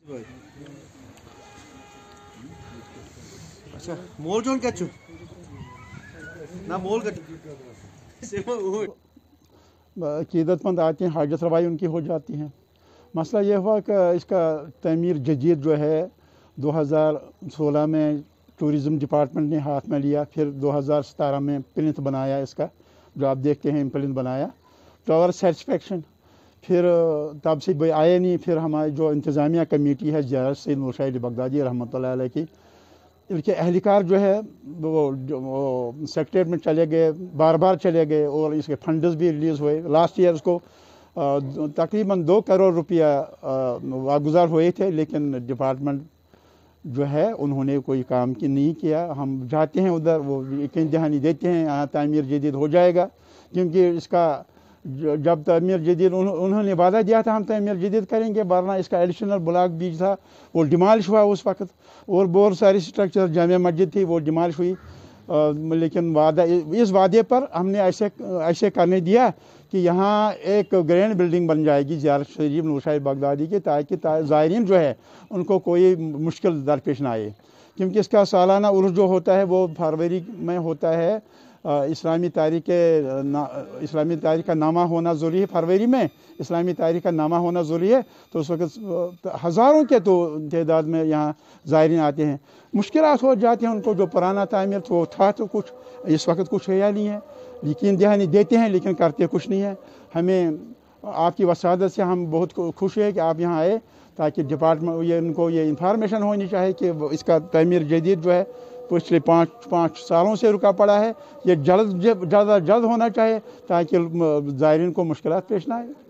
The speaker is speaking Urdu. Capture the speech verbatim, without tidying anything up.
اچھا مول چون کت نہ مول کت عقیدت مند آتے ہیں، حاجت روائی ان کی ہو جاتی ہیں۔ مسئلہ یہ ہوا کہ اس کا تعمیر جدید جو ہے دو ہزار سولہ میں ٹورزم ڈپارٹمنٹ نے ہاتھ میں لیا، پھر دو ہزار ستارہ میں پلنتھ بنایا اس کا، جو آپ دیکھتے ہیں پلنتھ بنایا ٹو آور سیٹسفیکشن۔ پھر تب سے آئے نہیں، پھر ہماری جو انتظامیہ کمیٹی ہے جنرل سید نور شاہ علی بغدادی رحمۃ اللہ علیہ کی، ان کے اہلکار جو ہے وہ سیکٹریٹ میں چلے گئے، بار بار چلے گئے، اور اس کے فنڈز بھی ریلیز ہوئے۔ لاسٹ ایئر اس کو تقریباً دو کروڑ روپیہ واگزار ہوئے تھے، لیکن ڈپارٹمنٹ جو ہے انہوں نے کوئی کام کی نہیں کیا۔ ہم جاتے ہیں ادھر، وہ یقین دہانی دیتے ہیں یہاں تعمیر جدید ہو جائے گا، کیونکہ اس کا جب تعمیر جدید انہوں نے وعدہ دیا تھا ہم تعمیر جدید کریں گے، ورنہ اس کا ایڈیشنل بلاک بیچ تھا وہ ڈیمالش ہوا اس وقت، اور بہت ساری اسٹرکچر جامع مسجد تھی وہ ڈیمالش ہوئی، لیکن وعدہ اس وعدے پر ہم نے ایسے ایسے کرنے دیا کہ یہاں ایک گرینڈ بلڈنگ بن جائے گی زیارت شریف نور شاہ بغدادی کی، تاکہ زائرین جو ہے ان کو کوئی مشکل درپیش نہ آئے، کیونکہ اس کا سالانہ عرس جو ہوتا ہے وہ فروری میں ہوتا ہے۔ اسلامی تاریخ اسلامی تاریخ کا نامہ ہونا ضروری ہے، فروری میں اسلامی تاریخ کا نامہ ہونا ضروری ہے، تو اس وقت ہزاروں کے تو تعداد میں یہاں زائرین آتے ہیں۔ مشکلات ہو جاتی ہیں ان کو، جو پرانا تعمیر تو تھا تو کچھ اس وقت کچھ ہے نہیں ہے، یقین دہانی دیتے ہیں لیکن کرتے کچھ نہیں ہے۔ ہمیں آپ کی وسادت سے ہم بہت خوش ہیں کہ آپ یہاں آئے، تاکہ ڈپارٹمنٹ یہ ان کو یہ انفارمیشن ہونی چاہیے کہ اس کا تعمیر جدید جو ہے پچھلے پانچ پانچ سالوں سے رکا پڑا ہے، یہ جلد جلد جلد ہونا چاہیے تاکہ زائرین کو مشکلات پیش نہ آئے۔